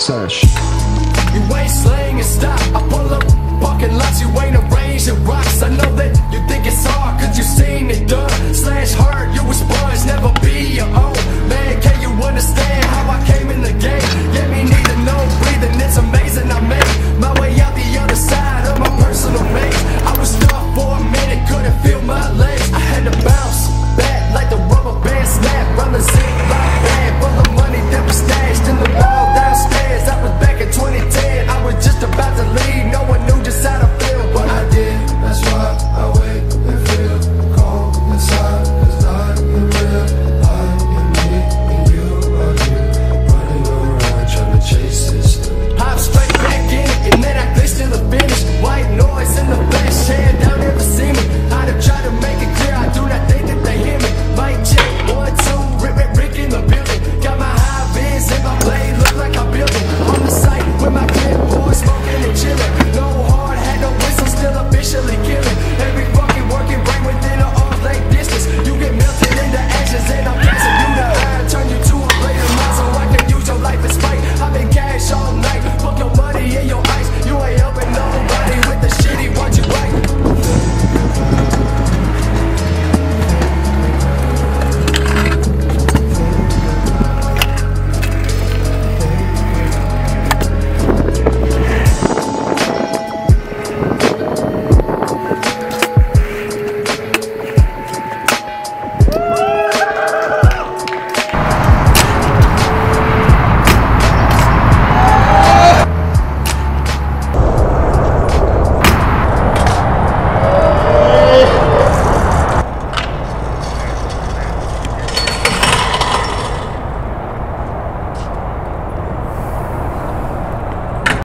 Sesh. You ain't slaying and stop. I pull up parking lots, you ain't arranging rocks. I know that you think it's hard, cause you seen it done. Slash hard, you was sponge, never be your own. Man, can you understand how I came in the game? Let me need